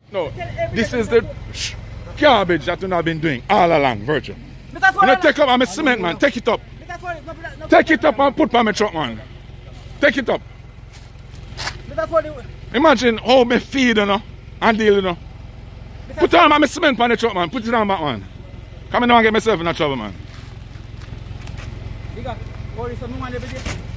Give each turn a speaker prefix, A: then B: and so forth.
A: No, this is the garbage that you have been doing all along, Virgil. You know, take up, I'm a cement man, take it up. Take it up and put on my truck, man. Take it up. Imagine how me feed, you know, and deal, you know. Put on my cement on the truck, man. Put it on back, man. Come in now and get myself in a trouble, man.